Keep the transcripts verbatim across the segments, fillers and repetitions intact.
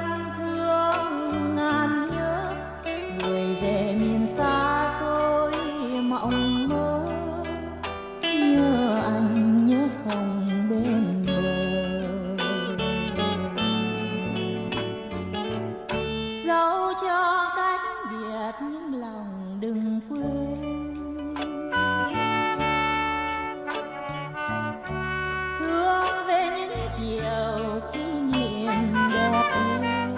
trăm thương ngàn nhớ, người về miền xa xôi mộng mơ, nhớ anh nhớ không bên bờ. Dẫu cho cách biệt nhưng lòng đừng quên, thương về những chiều kỷ niệm đẹp êm.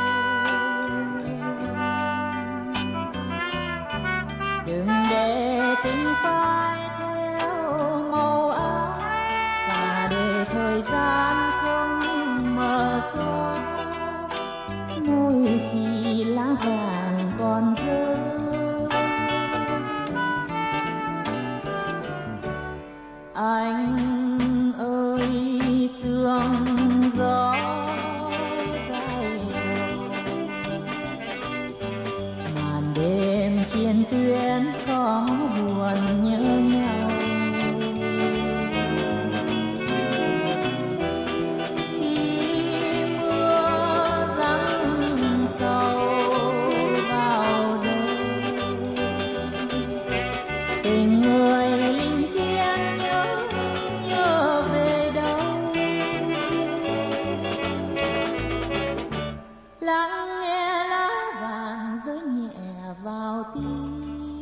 Đừng để tình phai theo màu áo, và để thời gian không mờ xóa mỗi khi lá vàng còn rơi. Anh ơi sương gió dài dòng, màn đêm trên tuyến có buồn nhớ nhau. Khi mưa giăng sâu vào đời, tình người lính chiến nhớ nhớ về đâu. Lắng nghe lá vàng rơi nhẹ vào tim,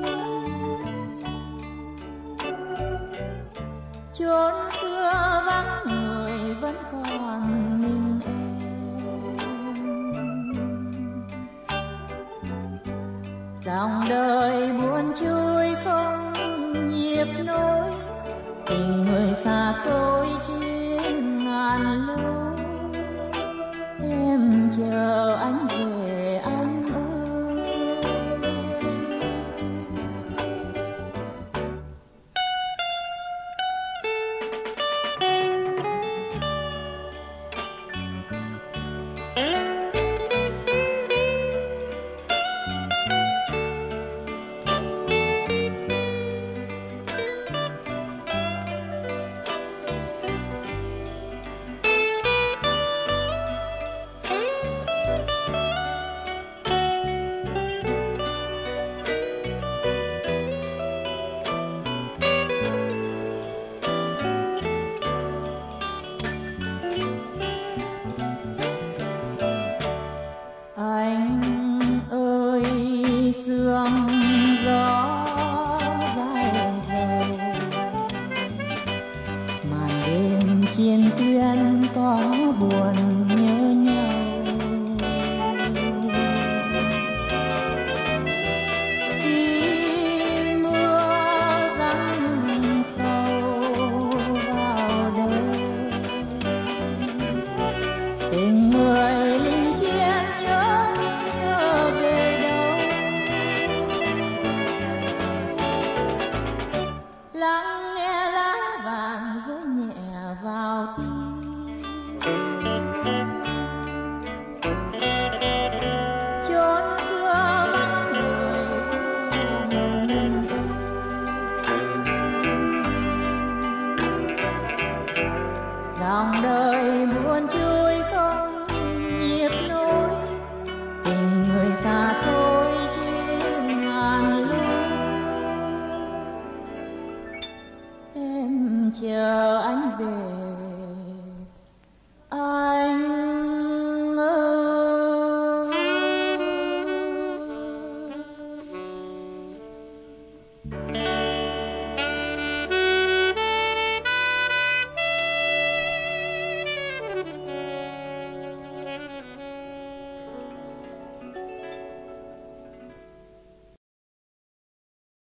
chốn xưa vắng người vẫn còn mình em. Dòng đời buồn trôi không nhịp nối, tình người xa xôi trên ngàn lối. Em chờ anh